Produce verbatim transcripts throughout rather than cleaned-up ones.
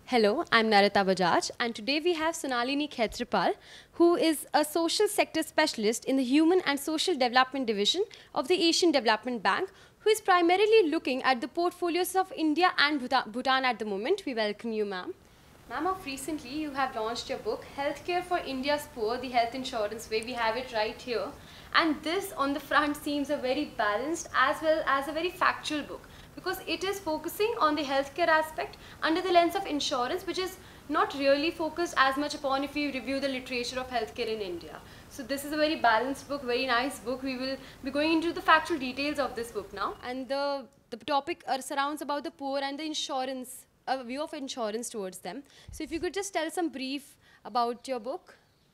Hello, I'm Narita Bajaj, and today we have Sonalini Khetrapal, who is a social sector specialist in the Human and Social Development Division of the Asian Development Bank, who is primarily looking at the portfolios of India and Bhuta- Bhutan at the moment. We welcome you, ma'am. Ma'am, of recently you have launched your book, Healthcare for India's Poor, the Health Insurance Way. We have it right here. And this on the front seems a very balanced as well as a very factual book, because it is focusing on the healthcare aspect under the lens of insurance, which is not really focused as much upon if you review the literature of healthcare in India. So this is a very balanced book, very nice book. We will be going into the factual details of this book now. And the, the topic uh, surrounds about the poor and the insurance, a view of insurance towards them. So if you could just tell some brief about your book.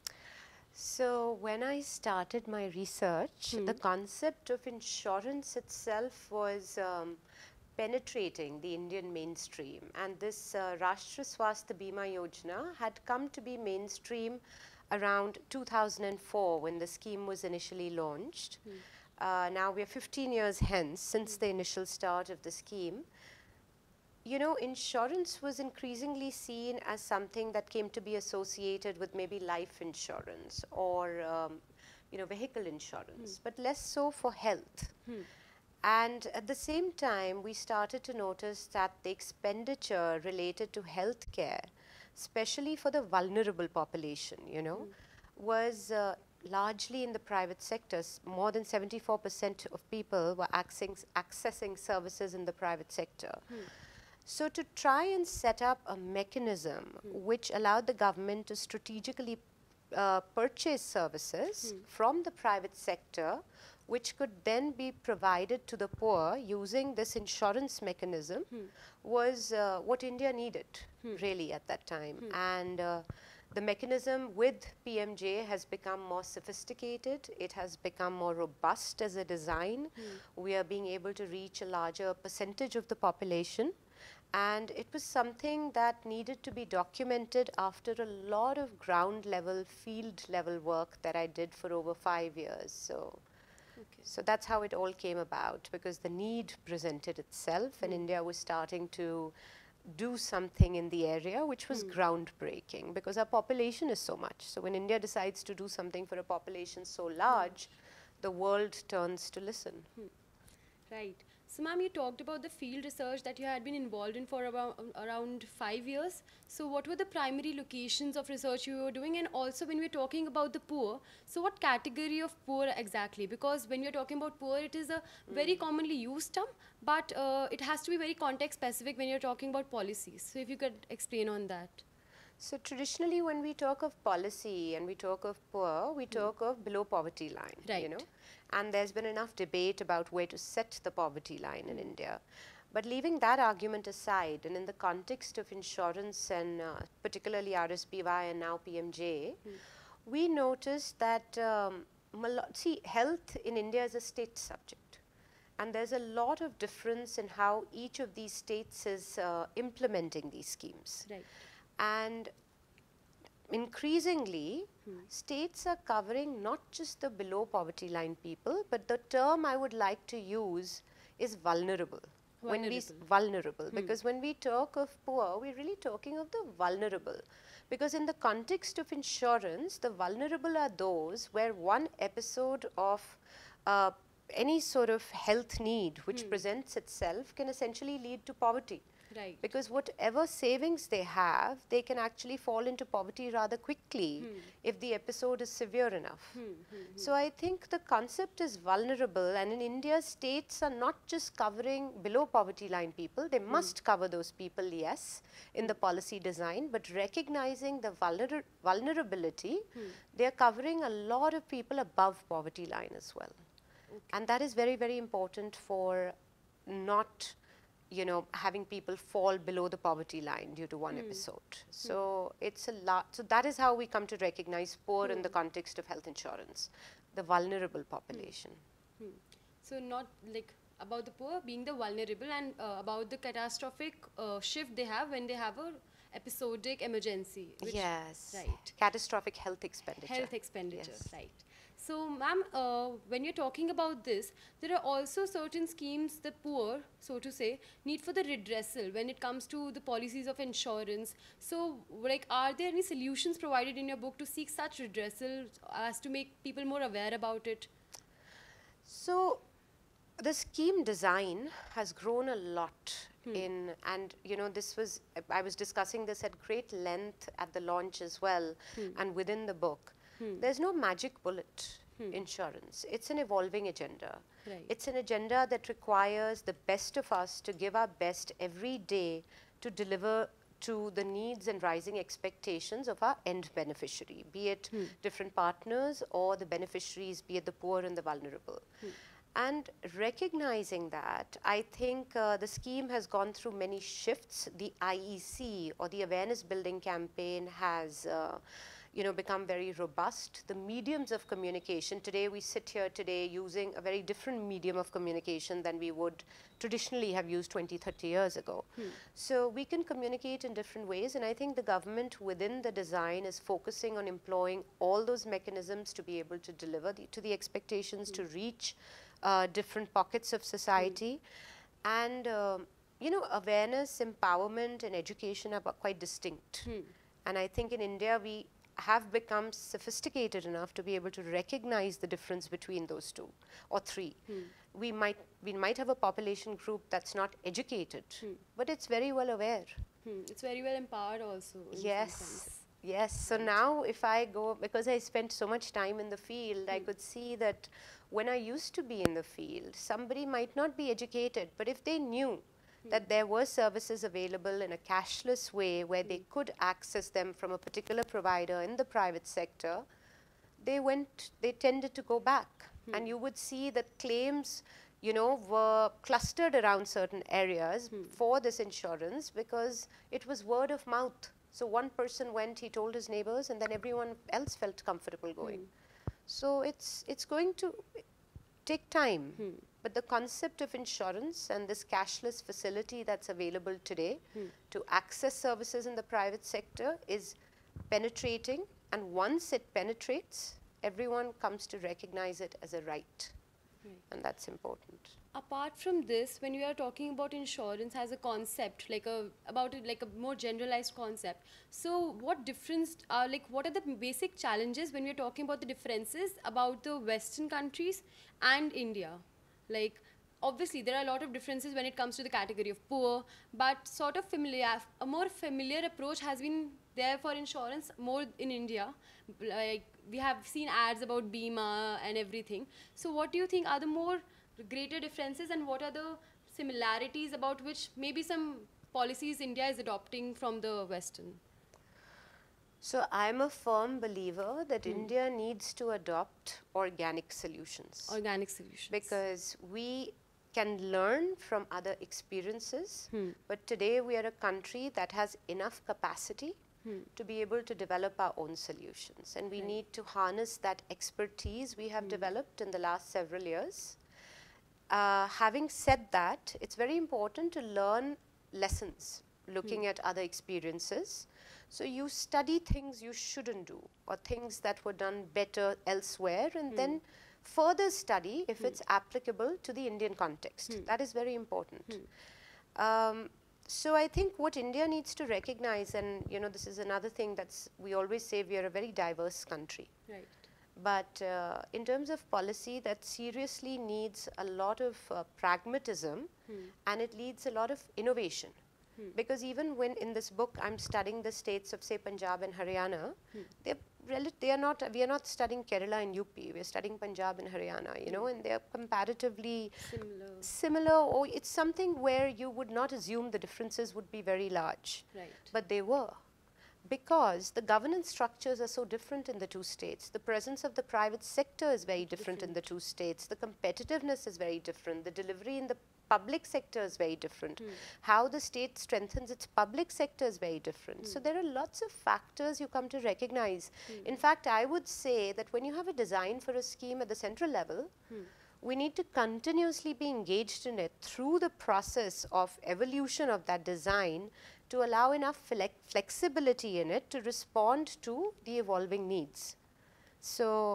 So when I started my research, Hmm. the concept of insurance itself was um, penetrating the Indian mainstream, and this uh, Rashtra Swasthya Bima Yojana had come to be mainstream around two thousand four when the scheme was initially launched. Hmm. Uh, now we are fifteen years hence since the initial start of the scheme. You know, insurance was increasingly seen as something that came to be associated with maybe life insurance or, um, you know, vehicle insurance, Hmm. but less so for health. Hmm. And at the same time, we started to notice that the expenditure related to healthcare, especially for the vulnerable population, you know, Hmm. was uh, largely in the private sectors. More than seventy-four percent of people were accessing, accessing services in the private sector. Hmm. So to try and set up a mechanism Hmm. which allowed the government to strategically uh, purchase services Hmm. from the private sector, which could then be provided to the poor using this insurance mechanism, Hmm. was uh, what India needed Hmm. really at that time. Hmm. And uh, the mechanism with P M J has become more sophisticated, it has become more robust as a design. Hmm. We are being able to reach a larger percentage of the population. And it was something that needed to be documented after a lot of ground level, field level work that I did for over five years. So, Okay. so that's how it all came about, because the need presented itself, and Hmm. India was starting to do something in the area which was Hmm. groundbreaking, because our population is so much. So when India decides to do something for a population so large, the world turns to listen. Hmm. Right. So, ma'am, you talked about the field research that you had been involved in for about, around five years. So, what were the primary locations of research you were doing? And also, when we're talking about the poor, so what category of poor exactly? Because when we're talking about poor, it is a very Mm. commonly used term, but uh, it has to be very context specific when you're talking about policies. So, if you could explain on that. So traditionally, when we talk of policy and we talk of poor, we talk of below poverty line, you Right. know. And there's been enough debate about where to set the poverty line in India. But leaving that argument aside, and in the context of insurance and uh, particularly R S B Y and now P M J, Hmm. we noticed that, um, malo- see, health in India is a state subject. And there's a lot of difference in how each of these states is uh, implementing these schemes. Right. And increasingly, Hmm. states are covering not just the below poverty line people, but the term I would like to use is vulnerable. When we s- Vulnerable. vulnerable, Hmm. because when we talk of poor, we're really talking of the vulnerable. Because in the context of insurance, the vulnerable are those where one episode of uh, any sort of health need which Hmm. presents itself can essentially lead to poverty. Right. Because whatever savings they have, they can actually fall into poverty rather quickly Hmm. if the episode is severe enough. Hmm. Hmm. Hmm. So I think the concept is vulnerable, and in India, states are not just covering below poverty line people, they must cover those people, yes, in the policy design, but recognizing the vulner vulnerability, Hmm. they are covering a lot of people above poverty line as well. Okay. And that is very, very important for not, you know, having people fall below the poverty line due to one Hmm. episode. So it's a lot. So that is how we come to recognize poor in the Hmm. context of health insurance, the vulnerable population. Hmm. So not like about the poor being the vulnerable, and uh, about the catastrophic uh, shift they have when they have a episodic emergency. Which, Yes. right. Catastrophic health expenditure. Health expenditure. Yes. Right. So, ma'am, uh, when you're talking about this, there are also certain schemes the poor, so to say, need for the redressal when it comes to the policies of insurance. So, like, are there any solutions provided in your book to seek such redressal as to make people more aware about it? So, the scheme design has grown a lot hmm. in, and you know, this was, I was discussing this at great length at the launch as well, hmm. and within the book. Hmm. There's no magic bullet hmm. insurance. It's an evolving agenda. Right. It's an agenda that requires the best of us to give our best every day to deliver to the needs and rising expectations of our end beneficiary, be it hmm. different partners or the beneficiaries, be it the poor and the vulnerable. Hmm. And recognizing that, I think uh, the scheme has gone through many shifts. The I E C, or the awareness building campaign, has uh, you know, become very robust. The mediums of communication, today we sit here today using a very different medium of communication than we would traditionally have used twenty, thirty years ago. Hmm. So we can communicate in different ways, and I think the government within the design is focusing on employing all those mechanisms to be able to deliver the, to the expectations, hmm. to reach Uh, different pockets of society. Mm. And um, you know, awareness, empowerment and education are quite distinct. Mm. And I think in India we have become sophisticated enough to be able to recognize the difference between those two or three. Mm. We might we might have a population group that's not educated, mm. but it's very well aware. Mm. It's very well empowered also. Yes. Yes, so now if I go, because I spent so much time in the field, mm. I could see that when I used to be in the field, somebody might not be educated, but if they knew mm. that there were services available in a cashless way where mm. they could access them from a particular provider in the private sector, they went, they tended to go back. Mm. And you would see that claims, you know, were clustered around certain areas mm. for this insurance because it was word of mouth. So one person went, he told his neighbors, and then everyone else felt comfortable going. Hmm. So it's, it's going to take time. Hmm. But the concept of insurance and this cashless facility that's available today hmm. to access services in the private sector is penetrating. And once it penetrates, everyone comes to recognize it as a right. Right. And that's important. Apart from this, when you are talking about insurance as a concept, like a about it like a more generalized concept, so what difference are like what are the basic challenges when we are talking about the differences about the Western countries and India? Like obviously there are a lot of differences when it comes to the category of poor, but sort of familiar a more familiar approach has been there for insurance more in India. Like we have seen ads about Bima and everything. So what do you think are the more greater differences, and what are the similarities about which maybe some policies India is adopting from the Western? So I'm a firm believer that mm. India needs to adopt organic solutions. Organic solutions. Because we can learn from other experiences, mm. but today we are a country that has enough capacity mm. to be able to develop our own solutions. And we right. need to harness that expertise we have mm. developed in the last several years. Uh, having said that, it's very important to learn lessons, looking mm. at other experiences. So you study things you shouldn't do, or things that were done better elsewhere, and mm. then further study if mm. it's applicable to the Indian context. Mm. That is very important. Mm. Um, so I think what India needs to recognize, and you know, this is another thing that's, we always say we are a very diverse country. Right. But uh, in terms of policy, that seriously needs a lot of uh, pragmatism hmm. and it needs a lot of innovation. Hmm. Because even when in this book I'm studying the states of say Punjab and Haryana, hmm. they're they are not, we are not studying Kerala and U P, we're studying Punjab and Haryana, you hmm. know, and they're comparatively similar. similar, or it's something where you would not assume the differences would be very large. Right. But they were. Because the governance structures are so different in the two states. The presence of the private sector is very different, different in the two states. The competitiveness is very different. The delivery in the public sector is very different. Mm. How the state strengthens its public sector is very different. Mm. So there are lots of factors you come to recognize. Mm. In fact, I would say that when you have a design for a scheme at the central level, mm. we need to continuously be engaged in it through the process of evolution of that design to allow enough flex flexibility in it to respond to the evolving needs. So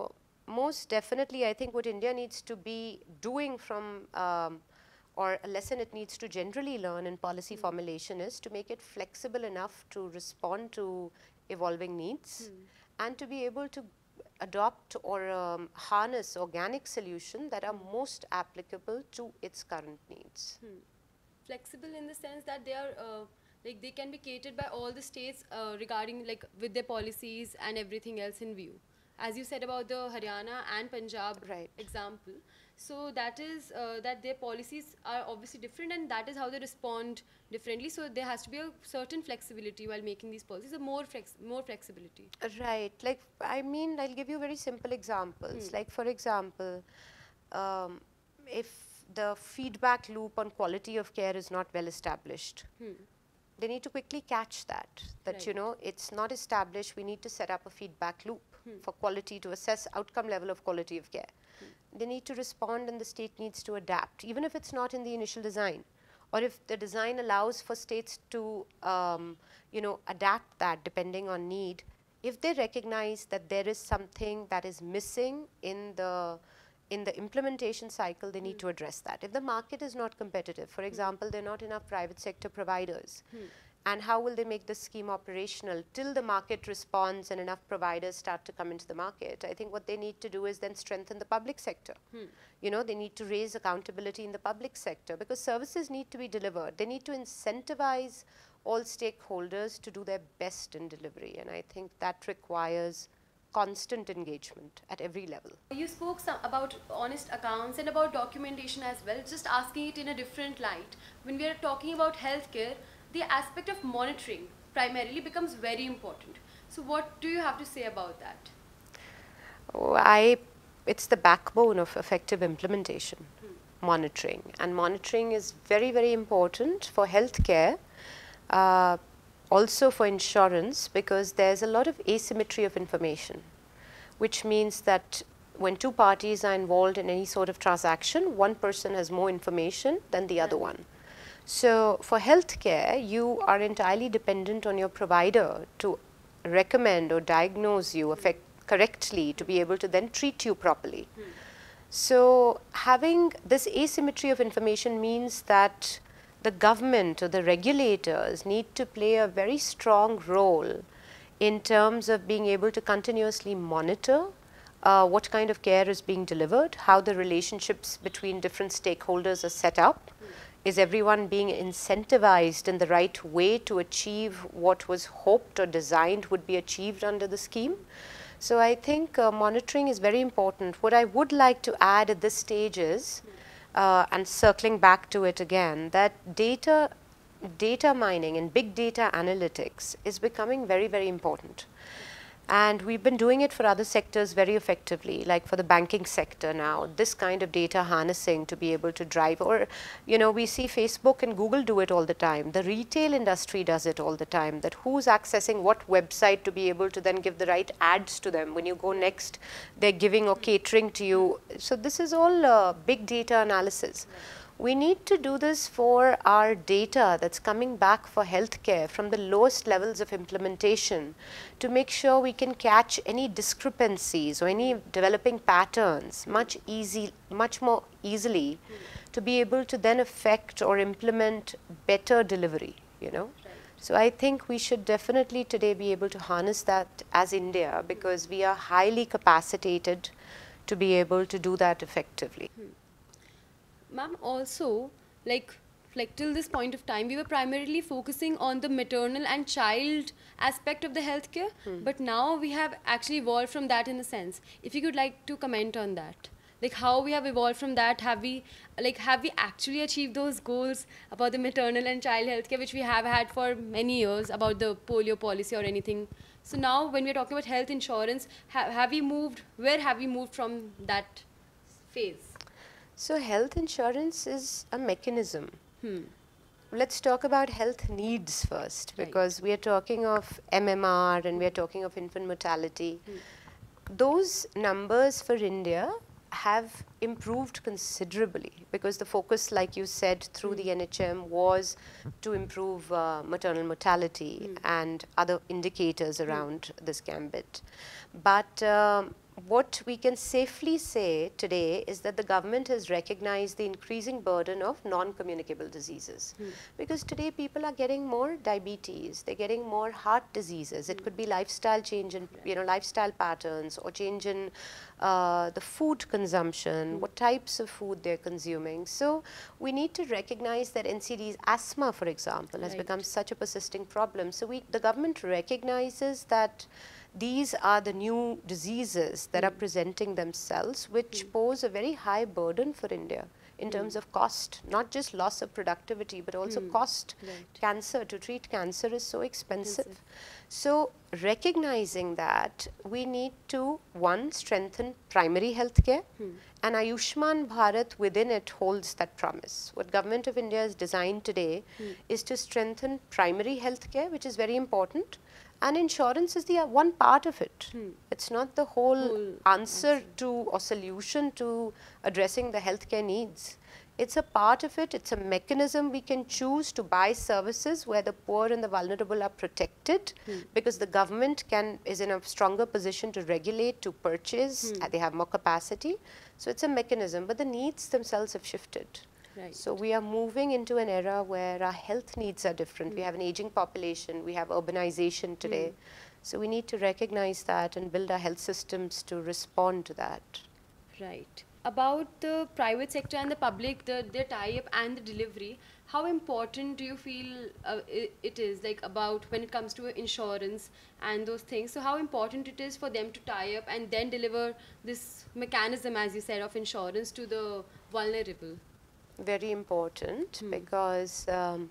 most definitely, I think what India needs to be doing from, um, or a lesson it needs to generally learn in policy mm. formulation is to make it flexible enough to respond to evolving needs mm. and to be able to adopt or um, harness organic solutions that are mm. most applicable to its current needs. Hmm. Flexible in the sense that they are uh, like they can be catered by all the states uh, regarding like with their policies and everything else in view. As you said about the Haryana and Punjab right. example, so that is uh, that their policies are obviously different, and that is how they respond differently. So there has to be a certain flexibility while making these policies, a more flex more flexibility. Right. Like I mean, I'll give you very simple examples. Hmm. Like for example, um, if the feedback loop on quality of care is not well established, hmm. they need to quickly catch that, that right. you know, it's not established, we need to set up a feedback loop hmm. for quality to assess outcome level of quality of care. Hmm. They need to respond and the state needs to adapt, even if it's not in the initial design. Or if the design allows for states to, um, you know, adapt that depending on need, if they recognize that there is something that is missing in the in the implementation cycle, they need mm. to address that. If the market is not competitive, for example, mm. there are not enough private sector providers, mm. and how will they make this scheme operational till the market responds and enough providers start to come into the market? I think what they need to do is then strengthen the public sector. Mm. You know, they need to raise accountability in the public sector because services need to be delivered. They need to incentivize all stakeholders to do their best in delivery, and I think that requires constant engagement at every level. You spoke some about honest accounts and about documentation as well, just asking it in a different light. When we are talking about healthcare, the aspect of monitoring primarily becomes very important. So what do you have to say about that? Oh, I, it's the backbone of effective implementation, hmm. monitoring. And monitoring is very, very important for healthcare. Uh, Also for insurance, because there's a lot of asymmetry of information, which means that when two parties are involved in any sort of transaction, one person has more information than the other one. So for healthcare, you are entirely dependent on your provider to recommend or diagnose you effect correctly to be able to then treat you properly. Hmm. So having this asymmetry of information means that the government or the regulators need to play a very strong role in terms of being able to continuously monitor uh, what kind of care is being delivered, how the relationships between different stakeholders are set up. Mm. Is everyone being incentivized in the right way to achieve what was hoped or designed would be achieved under the scheme? So I think uh, monitoring is very important. What I would like to add at this stage is, Uh, and circling back to it again, that data, data mining and big data analytics is becoming very, very important. And we've been doing it for other sectors very effectively, like for the banking sector now, this kind of data harnessing to be able to drive, or, you know, we see Facebook and Google do it all the time. The retail industry does it all the time, that who's accessing what website to be able to then give the right ads to them. When you go next, they're giving or catering to you. So this is all uh, big data analysis. We need to do this for our data that's coming back for healthcare from the lowest levels of implementation to make sure we can catch any discrepancies or any developing patterns much easy, much more easily mm. to be able to then affect or implement better delivery, you know. Right. So I think we should definitely today be able to harness that as India, because we are highly capacitated to be able to do that effectively. Hmm. Ma'am, also, like, like till this point of time, we were primarily focusing on the maternal and child aspect of the healthcare, hmm. but now we have actually evolved from that in a sense. If you could like to comment on that, like how we have evolved from that, have we, like, have we actually achieved those goals about the maternal and child healthcare, which we have had for many years, about the polio policy or anything? So now, when we're talking about health insurance, ha have we moved? Where have we moved from that phase? So health insurance is a mechanism. Hmm. Let's talk about health needs first, because right. we are talking of M M R and we are talking of infant mortality. Hmm. Those numbers for India have improved considerably, because the focus, like you said, through hmm. the N H M was to improve uh, maternal mortality hmm. and other indicators around hmm. this gambit. But um, what we can safely say today is that the government has recognized the increasing burden of non-communicable diseases. Hmm. Because today people are getting more diabetes, they're getting more heart diseases. Hmm. It could be lifestyle change in, you know, lifestyle patterns, or change in uh, the food consumption, hmm. what types of food they're consuming. So we need to recognize that N C D's asthma, for example, has right. become such a persisting problem. So we, the government recognizes that these are the new diseases that mm. are presenting themselves, which mm. pose a very high burden for India in mm. terms of cost, not just loss of productivity, but also mm. cost. Right. Cancer, to treat cancer is so expensive. expensive. So recognizing that, we need to, one, strengthen primary health care, mm. and Ayushman Bharat within it holds that promise. What Government of India has designed today mm. is to strengthen primary health care, which is very important. And insurance is the uh, one part of it. Hmm. It's not the whole, whole answer, answer to or solution to addressing the healthcare needs. It's a part of it. It's a mechanism we can choose to buy services where the poor and the vulnerable are protected, hmm. because the government can is in a stronger position to regulate, to purchase. Hmm. They have more capacity. So it's a mechanism, but the needs themselves have shifted. Right. So we are moving into an era where our health needs are different. Mm. We have an aging population, we have urbanization today. Mm. So we need to recognize that and build our health systems to respond to that. Right. About the private sector and the public, the, their tie-up and the delivery, how important do you feel uh, it, it is, like about when it comes to insurance and those things? So how important it is for them to tie up and then deliver this mechanism, as you said, of insurance to the vulnerable? Very important, hmm. because um,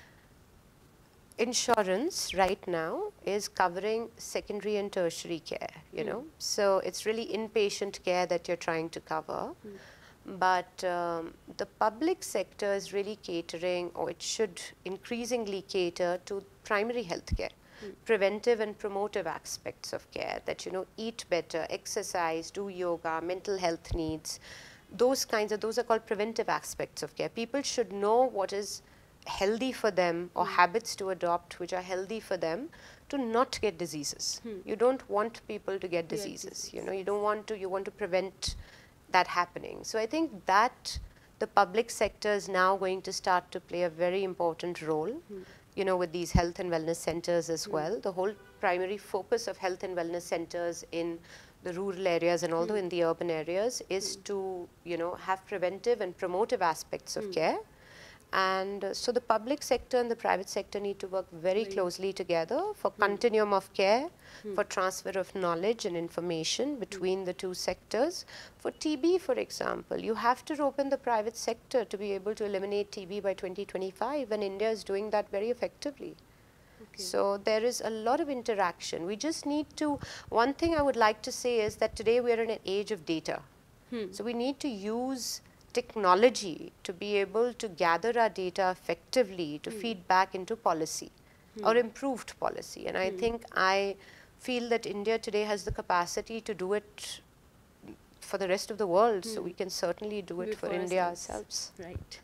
insurance right now is covering secondary and tertiary care, you hmm. know. So it's really inpatient care that you're trying to cover. Hmm. But um, the public sector is really catering, or it should increasingly cater to primary health care. Hmm. Preventive and promotive aspects of care, that, you know, eat better, exercise, do yoga, mental health needs. Those kinds of, those are called preventive aspects of care. People should know what is healthy for them, or mm. habits to adopt which are healthy for them to not get diseases. Hmm. You don't want people to get diseases, disease. you know, you don't want to, you want to prevent that happening. So I think that the public sector is now going to start to play a very important role, hmm. you know, with these health and wellness centers as hmm. well. The whole primary focus of health and wellness centers in the rural areas and although mm. in the urban areas is mm. to, you know, have preventive and promotive aspects of mm. care. And uh, so the public sector and the private sector need to work very right. closely together for mm. continuum of care, mm. for transfer of knowledge and information between mm. the two sectors. For T B, for example, you have to open the private sector to be able to eliminate T B by twenty twenty-five, and India is doing that very effectively. Okay. So there is a lot of interaction. We just need to, one thing I would like to say is that today we are in an age of data. Hmm. So we need to use technology to be able to gather our data effectively to hmm. feed back into policy hmm. or improved policy. And I hmm. think I feel that India today has the capacity to do it for the rest of the world. Hmm. So we can certainly do, do it, it for, for India ourselves. Right.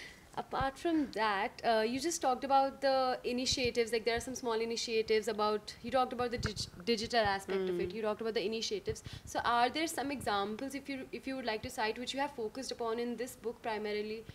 Apart from that, uh, you just talked about the initiatives, like there are some small initiatives about, you talked about the dig digital aspect mm. of it, you talked about the initiatives. So are there some examples, if you, if you would like to cite, which you have focused upon in this book primarily,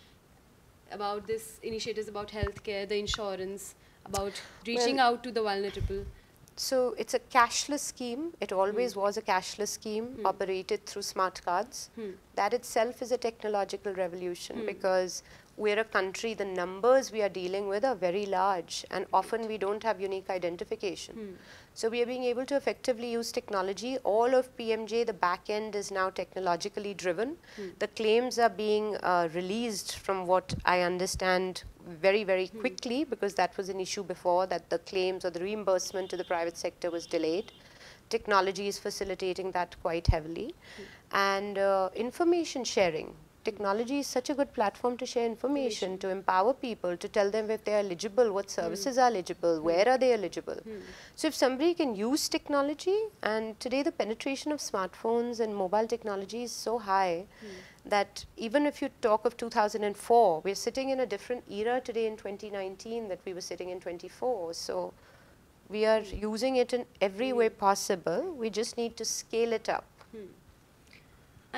about this initiatives about healthcare, the insurance, about reaching well, out to the vulnerable? So it's a cashless scheme. It always hmm. was a cashless scheme hmm. operated through smart cards. Hmm. That itself is a technological revolution hmm. because we're a country, the numbers we are dealing with are very large, and often we don't have unique identification. Hmm. So we are being able to effectively use technology. All of P M J, the back end is now technologically driven. Hmm. The claims are being uh, released, from what I understand, very, very hmm. quickly, because that was an issue before, that the claims or the reimbursement to the private sector was delayed. Technology is facilitating that quite heavily. Hmm. And uh, information sharing. Technology is such a good platform to share information, to empower people, to tell them if they are eligible, what services mm. are eligible, mm. where are they eligible. Mm. So if somebody can use technology, and today the penetration of smartphones and mobile technology is so high mm. that even if you talk of two thousand four, we're sitting in a different era today in twenty nineteen that we were sitting in twenty-four. So we are mm. using it in every mm. way possible. We just need to scale it up. Hmm.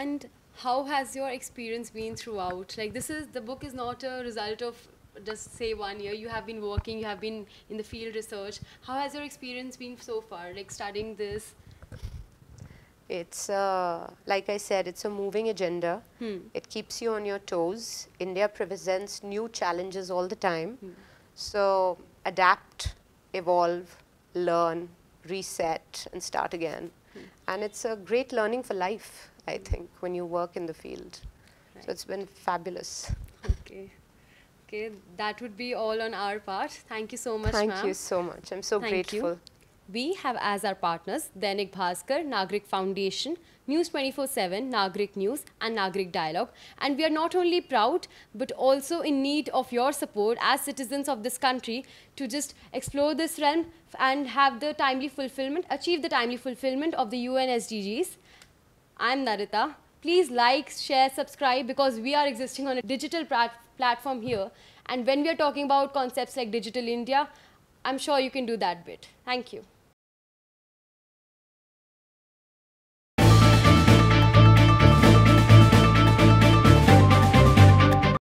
And how has your experience been throughout? Like, this is, the book is not a result of just say one year. You have been working, you have been in the field research. How has your experience been so far, like studying this? It's, uh, like I said, it's a moving agenda. Hmm. It keeps you on your toes. India presents new challenges all the time. Hmm. So adapt, evolve, learn, reset, and start again. Hmm. And it's a great learning for life, I think, when you work in the field. Right. So it's been fabulous. Okay. Okay, that would be all on our part. Thank you so much, ma'am. Thank you so much. I'm so Thank grateful. you. We have as our partners Dainik Bhaskar, Nagrik Foundation, News twenty-four seven, Nagrik News and Nagrik Dialogue. And we are not only proud but also in need of your support as citizens of this country to just explore this realm and have the timely fulfillment, achieve the timely fulfillment of the U N S D Gs. I'm Narita. Please like, share, subscribe, because we are existing on a digital plat platform here. And when we are talking about concepts like Digital India, I'm sure you can do that bit. Thank you.